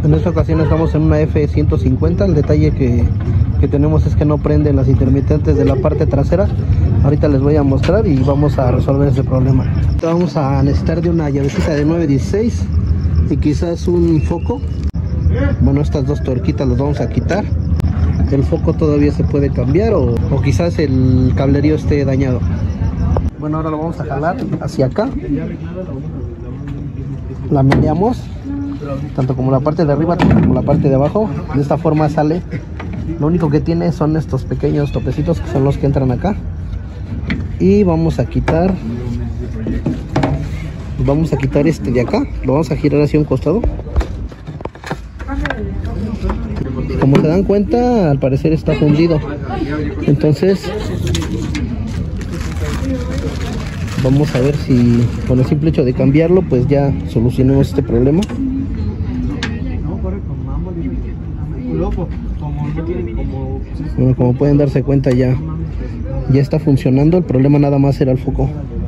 En esta ocasión estamos en una F150. El detalle que tenemos es que no prenden las intermitentes de la parte trasera. Ahorita les voy a mostrar y vamos a resolver ese problema. Vamos a necesitar de una llavecita de 916 y quizás un foco. Bueno, estas dos tuerquitas las vamos a quitar. El foco todavía se puede cambiar o quizás el cablerío esté dañado. Bueno, ahora lo vamos a jalar hacia acá. La meneamos, tanto como la parte de arriba como la parte de abajo. De esta forma sale. Lo único que tiene son estos pequeños topecitos que son los que entran acá. Y vamos a quitar este de acá. Lo vamos a girar hacia un costado. Como se dan cuenta, al parecer está fundido. Entonces vamos a ver si con el simple hecho de cambiarlo pues ya solucionemos este problema. Bueno, como pueden darse cuenta ya está funcionando. El problema nada más era el foco.